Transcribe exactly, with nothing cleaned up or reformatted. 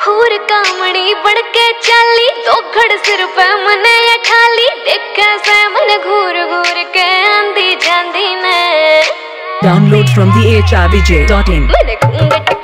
घूर कामड़ी बढ़ के चाली दो घड़ सिर पे मने अठाली देखे से मन घूर घूर के आंधी जांदी ने। Download from the h r v j dot in।